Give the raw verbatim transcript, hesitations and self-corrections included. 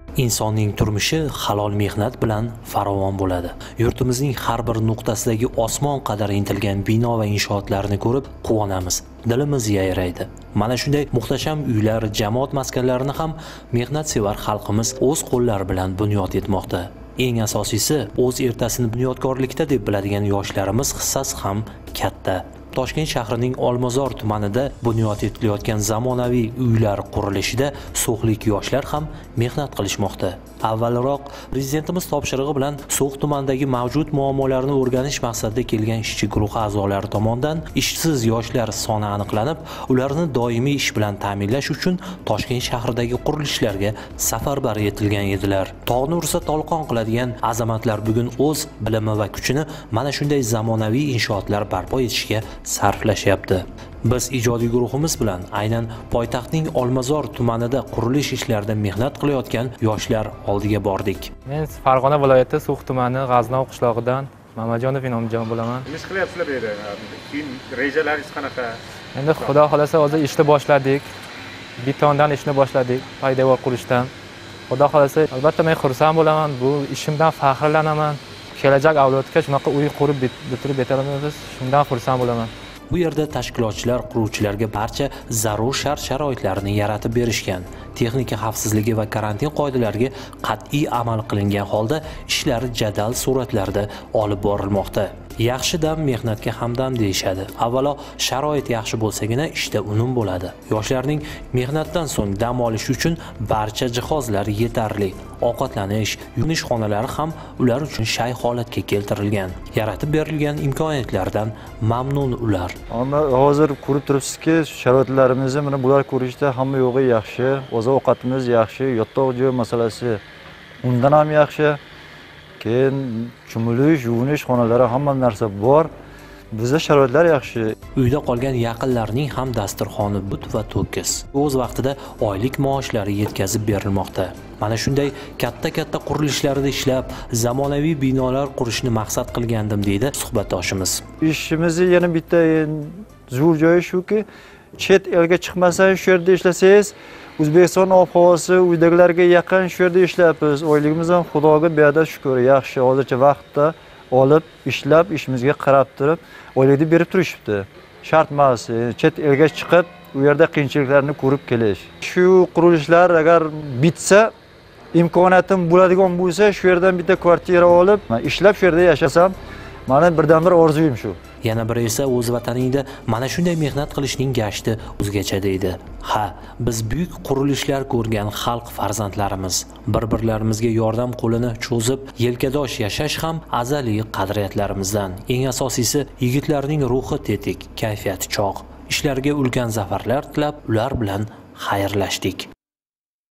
Insonning turmushi halol mehnat bilan farovon bo'ladi. Yurtimizning har bir nuqtasidagi osmon qadar intilgan bino va inshootlarni ko'rib quvonamiz. Dilimiz yayraydi. Mana shunday muhtasham uylar, jamoat maskanlarini ham mehnatsevar xalqimiz o'z qo'llari bilan bunyod etmoqda. Eng asosiysi, o'z ertasini bunyodkorlikda deb biladigan yoshlarimiz hissasi ham katta. Toshkent shahrining Olmazor tumanida bunyod etilayotgan zamonaviy uylar qurilishida so'xlik yoshlar ham mehnat qilishmoqda. Avvalroq prezidentimiz topshirig'i bilan So'x tumanidagi mavjud muammolarni o'rganish maqsadida kelgan ishchi guruh a'zolari tomonidan ishsiz yoshlar soni aniqlanib, ularni doimiy ish bilan ta'minlash uchun Toshkent shahridagi qurilishlarga safarbar etilgan edilar. Tog'ni ursa tolqon qiladigan azamatlar bugun o'z bilimi va kuchini mana shunday zamonaviy inshootlar barpo etishga sarflashyapti. Biz ijodiy guruhimiz bilan aynan poytaxtning Olmazor tumanida qurilish ishlarida mehnat qilayotgan yoshlar oldiga bordik. Men Farg'ona viloyati So'x tumani G'aznov qishlog'idan Mamajonov Inomjon bo'laman. Nima qilyapsizlar bu yerda? Keyin rejalaringiz qanaqa? Endi Xudo xolasa hozir ishni boshladik. Betondan ishni boshladik, poydevor qurishdan. Xudo xolasa albatta men xursand bo'laman. Bu ishimdan faxrlanaman. Kelajak avlodga shunaqa uy qurib bitirib betaolamiz. Shundan xursand bo'laman. Bu yerda tashkilotchilar quruvchilarga barcha zarur shart-sharoitlarni yaratib berishgan. Texnika xavfsizligi va karantin qoidalariga qat'iy amal qilingan holda ishlar jadal sur'atlarda olib borilmoqda. Yaxshi dam mehnatga hamdam deyishadi. Avvalo sharoit yaxshi bo'lsagina ishda unum bo'ladi. Yoshlarning mehnatdan so'ng dam olish uchun barcha jihozlar yetarli. Ovqatlanish, yuvinish xonalari ham ular uchun shay holatga keltirilgan. Yaratib berilgan imkoniyatlardan mamnun ular. Ammo hozir ko'rib turibsizki, sharoitlarimizni mana bular ko'rishda hamma yo'g'i yaxshi, oziq-ovqatimiz yaxshi, yotoq joy masalasi undan ham yaxshi. Keyin cho'milish, yuvinish xonalari hamma narsa bor. Bizda sharoitlar yaxshi. Uyda qolgan yaqinlarning ham dasturxoni but va to'kis. O'z vaqtida oylik maoshlari yetkazib berilmoqda. Mana shunday katta-katta qurilishlarda ishlab, zamonaviy binolar qurishni maqsad qilgandim deydi suhbatdoshimiz. Ishimizni yana bitta zo'r joyi shuki, chet elga chiqmasdan shu yerda ishlasangiz, O'zbekiston ob-havosi uydagilarga yaqin shu yerda ishlayapmiz. Oyligimiz ham Xudoga beada shukr, yaxshi. Hozircha vaqtda olib, ishlab, ishimizga qarab turib, oylikni berib turishibdi. Shart emas, chet elga chiqib, u yerda qiyinchiliklarni ko'rib kelish. Shu qurilishlar agar bitsa, imkoniyatim bo'ladigan bo'lsa, shu yerdan bitta kvartira olib, ishlab shu yerda yashasam, meni birdan-bir orzuyim shu. Yana biri esa o'z vataningda mana shunday mehnat qilishning gashti o'zgacha deydi. Ha, biz buyuk qurilishlar ko'rgan xalq farzandlarimiz. Bir-birlarimizga yordam qo'lini cho'zib, yelkadosh yashash ham azaliy qadriyatlarimizdan. Eng asosiysi, yigitlarning ruhi tetik, kayfiyati chog'. Ishlarga ulkan zafarlar tilab, ular bilan xayrlashdik.